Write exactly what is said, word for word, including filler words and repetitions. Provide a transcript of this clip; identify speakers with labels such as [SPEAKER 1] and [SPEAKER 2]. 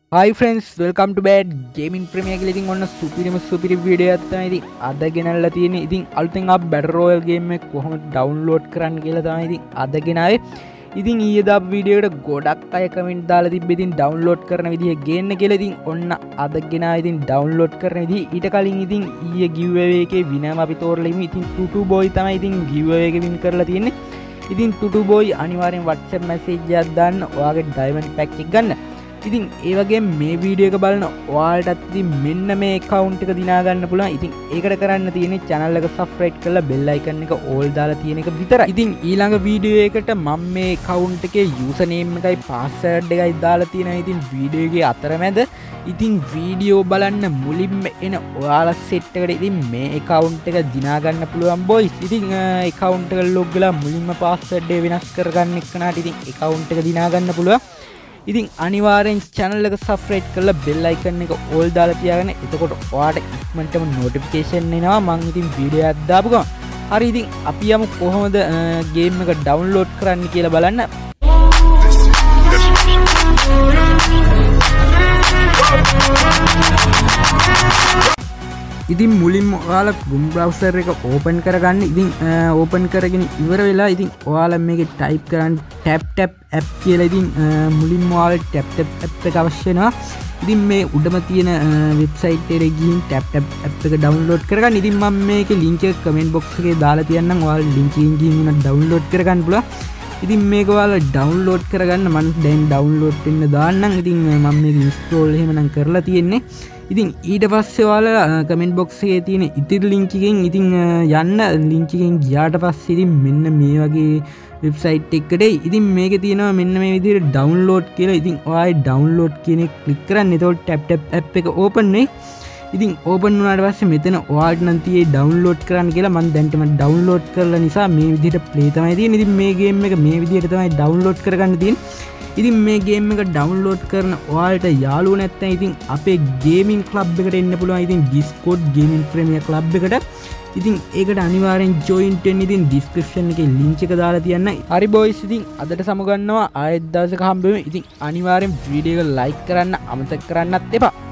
[SPEAKER 1] Hi friends, welcome to Bad Gaming Premier කියලා ඉතින් ඔන්න සුපිරිම සුපිරි වීඩියෝ එකක් තමයි ඉතින් අද ගෙනල්ලා තියෙන්නේ. ඉතින් අලුතෙන් ආපු Battleroyale game එක කොහොමද download කරන්න කියලා තමයි ඉතින් අද ගෙනාවේ. ඉතින් ඊයේ දාපු වීඩියෝ එකට ගොඩක් අය කමෙන්ට් දාලා තිබ්බේ ඉතින් download කරන විදිහ ගේන්න කියලා. ඉතින් ඔන්න අද ගෙනාවේ ඉතින් download කරන විදිහ. ඊට කලින් ඉතින් ඊයේ giveaway එකේ winner අපි තෝරලා ඉමු. ඉතින් tutu boy තමයි ඉතින් giveaway එක win කරලා තියෙන්නේ. ඉතින් tutu boy අනිවාර්යෙන් WhatsApp message එකක් දාන්න ඔයාගේ diamond pack එක ගන්න. ඉතින් ඒ වගේ මේ වීඩියෝ එක බලන ඔයාලටත් ඉතින් මෙන්න මේ account එක දිනා ගන්න පුළුවන්. ඉතින් ඒකට කරන්න තියෙන්නේ channel එක subscribe කරලා bell icon එක all දාලා තියෙන එක විතරයි. ඉතින් ඊළඟ වීඩියෝ එකට මම මේ account එකේ username එකයි password එකයි දාලා තියෙනවා. ඉතින් වීඩියෝ එකේ අතරමැද ඉතින් වීඩියෝ බලන්න මුලින්ම එන ඔයාලා set එකට ඉතින් මේ account එක දිනා ගන්න පුළුවන් boys. ඉතින් account එක log වෙලා මුලින්ම password එක වෙනස් කරගන්න එක්කනට ඉතින් account එක දිනා ගන්න පුළුවන්. ඉතින් අනිවාර්යෙන් channel එක subscribe කරලා bell icon එක all දාලා තියාගන්න. එතකොට ඔයාට ඉක්මනටම notification එනවා මම ඉතින් වීඩියෝ එකක් දාපු ගමන්. හරි ඉතින් අපි යමු කොහොමද game එක download කරන්න කියලා බලන්න. ඉතින් මුලින්ම ඔයාලා Chrome browser එක open කරගන්න. ඉතින් open කරගෙන ඉවර වෙලා ඉතින් ඔයාලා මේකේ type කරන්න tap tap app කියලා. ඉතින් මුලින්ම ඔයාලා tap tap app එක අවශ්‍ය වෙනවා. ඉතින් මේ උඩම තියෙන website එකට ගිහින් tap tap app එක download කරගන්න. ඉතින් මම මේකේ link එක comment box එකේ දාලා තියන්නම්. ඔයාලා link එකෙන් ගිහින් උන download කරගන්න පුළුවන්. ඉතින් මේක ඔයාලා download කරගන්න මම දැන් download වෙන්න දාන්නම්. ඉතින් මම මේක install එහෙමනම් කරලා තියෙන්නේ. ඉතින් ඊට පස්සේ ඔයාලා කමෙන්ට් බොක්ස් එකේ තියෙන ඉතිරි link එකෙන් ඉතින් යන්න. link එකෙන් ගියාට පස්සේ ඉතින් මෙන්න මේ වගේ වෙබ්සයිට් එකකට ඉතින් මේකේ තියෙනවා මෙන්න මේ විදිහට download කියලා. ඉතින් ඔයාලා download කියන එක ක්ලික් කරන්න. එතකොට tap tap app එක open වෙයි. ඉතින් open වුණාට පස්සේ මෙතන ඔයාලට නම් තියෙයි download කරන්න කියලා. මම දැන්ටම download කරලා නිසා මේ විදිහට play තමයි තියෙන්නේ. ඉතින් මේ game එක මේ විදිහට තමයි download කරගන්න තියෙන්නේ. ඉතින් මේ game එක download කරන ඔයාලට යාළුවෝ නැත්නම් ඉතින් අපේ gaming club එකට එන්න පුළුවන්. ඉතින් Discord gaming premier club එකට. ඉතින් ඒකට අනිවාර්යෙන් join වෙන්න. ඉතින් description එකේ link එක දාලා තියන්න. හරි boys ඉතින් අදට සමු ගන්නවා. ආයෙත් දවසක හම්බෙමු. ඉතින් අනිවාර්යෙන් video එක like කරන්න අමතක කරන්නත් එපා.